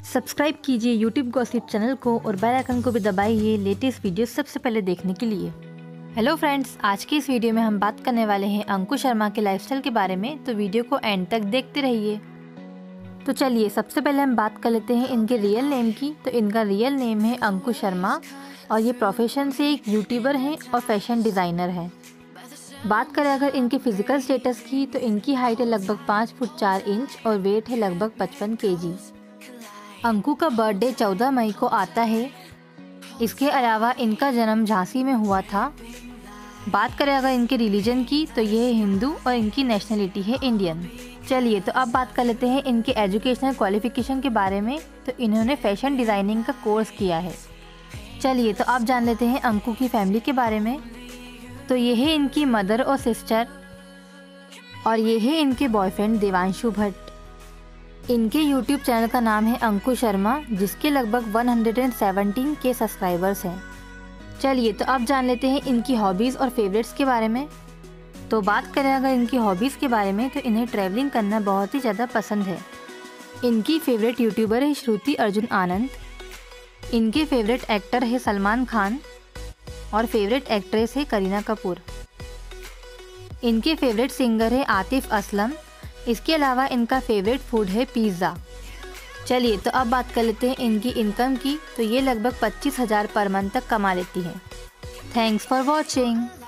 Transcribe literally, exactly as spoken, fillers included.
Subscribe कीजिए YouTube gossip channel को और बेल आइकन को भी दबाइए लेटेस्ट वीडियो सबसे पहले देखने के लिए। हेलो फ्रेंड्स, आज की इस वीडियो में हम बात करने वाले हैं अंकु शर्मा के लाइफस्टाइल के बारे में, तो वीडियो को एंड तक देखते रहिए। तो चलिए सबसे पहले हम बात कर लेते हैं इनके रियल नेम की। तो इनका रियल नेम है अंकु शर्मा और ये प्रोफेशन से एक यूट्यूबर हैं और फैशन डिज़ाइनर हैं। बात करें अगर इनके फिजिकल स्टेटस की, तो इनकी हाइट है लगभग पाँच फुट चार इंच और वेट है लगभग पचपन केजी। अंकु का बर्थडे चौदह मई को आता है। इसके अलावा इनका जन्म झांसी में हुआ था। बात करें अगर इनके रिलीजन की, तो ये है हिंदू और इनकी नेशनलिटी है इंडियन। चलिए तो अब बात कर लेते हैं इनके एजुकेशनल क्वालिफिकेशन के बारे में। तो इन्होंने फैशन डिज़ाइनिंग का कोर्स किया है। चलिए तो अब जान लेते हैं अंकु की फैमिली के बारे में। तो ये है इनकी मदर और सिस्टर और ये है इनके बॉयफ्रेंड देवांशु भट्ट। इनके यूट्यूब चैनल का नाम है अंकु शर्मा, जिसके लगभग एक सौ सत्रह के सब्सक्राइबर्स हैं। चलिए तो अब जान लेते हैं इनकी हॉबीज़ और फेवरेट्स के बारे में। तो बात करें अगर इनकी हॉबीज़ के बारे में, तो इन्हें ट्रैवलिंग करना बहुत ही ज़्यादा पसंद है। इनकी फेवरेट यूट्यूबर है श्रुति अर्जुन आनंद। इनके फेवरेट एक्टर है सलमान खान और फेवरेट एक्ट्रेस है करीना कपूर। इनके फेवरेट सिंगर है आतिफ असलम। इसके अलावा इनका फेवरेट फूड है पिज़्ज़ा। चलिए तो अब बात कर लेते हैं इनकी इनकम की। तो ये लगभग पच्चीस हज़ार पर मंथ तक कमा लेती है। Thanks for watching.